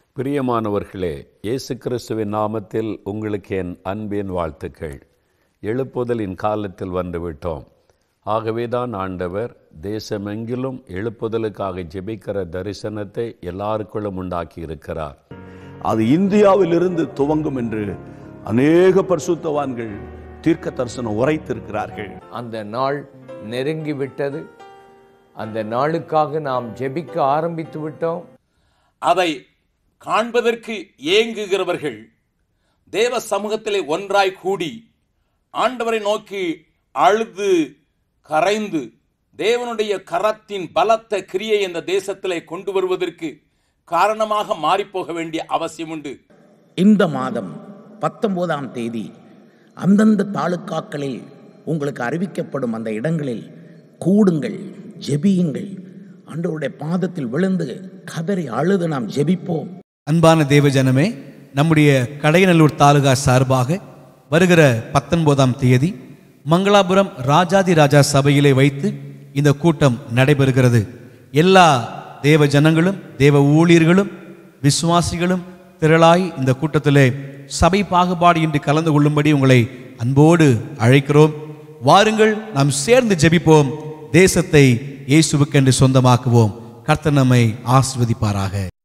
பிரியமானவர்களே, இயேசு கிறிஸ்துவின் நாமத்தில் உங்களுக்கு என் அன்பின் வாழ்த்துக்கள். எழுப்புதலின் காலத்தில் வந்துவிட்டோம். ஆகவேதான் ஆண்டவர் தேசமெங்கிலும் எழுப்புதலுக்காக ஜெபிக்கிற தரிசனத்தை எல்லாருக்குள்ளும் உண்டாக்கி இருக்கிறார். அது இந்தியாவிலிருந்து துவங்கும் என்று அநேக பரிசுத்தவான்கள் தீர்க்க தரிசனம் உரைத்திருக்கிறார்கள். அந்த நாள் நெருங்கிவிட்டது. அந்த நாளுக்காக நாம் ஜெபிக்க ஆரம்பித்து விட்டோம். அதை காண்பதற்கு ஏங்குகிறவர்கள் தேவ சமூகத்திலே ஒன்றாய் கூடி ஆண்டவரை நோக்கி அழுது கரைந்து தேவனுடைய கரத்தின் பலத்த கிரியை இந்த தேசத்திலே கொண்டு வருவதற்கு காரணமாக மாறிப்போக வேண்டிய அவசியம் உண்டு. இந்த மாதம் 19ஆம் தேதி அந்தந்த தாலுக்காக்களில் உங்களுக்கு அறிவிக்கப்படும் அந்த இடங்களில் கூடுங்கள், ஜெபியுங்கள். ஆண்டவருடைய பாதத்தில் விழுந்து கதறி அழுது நாம் ஜெபிப்போம். அன்பான தேவஜனமே, நம்முடைய கடையநல்லூர் தாலுகா சார்பாக வருகிற 19ஆம் தேதி மங்களாபுரம் ராஜாதி ராஜா சபையிலே வைத்து இந்த கூட்டம் நடைபெறுகிறது. எல்லா தேவ ஜனங்களும் தேவ ஊழியர்களும் விசுவாசிகளும் திரளாய் இந்த கூட்டத்திலே சபை பாகுபாடு இன்றி கலந்து கொள்ளும்படி உங்களை அன்போடு அழைக்கிறோம். வாருங்கள், நாம் சேர்ந்து ஜெபிப்போம். தேசத்தை இயேசுவுக்கென்று சொந்தமாக்குவோம். கர்த்தர் நம்மை ஆசீர்வதிப்பாராக.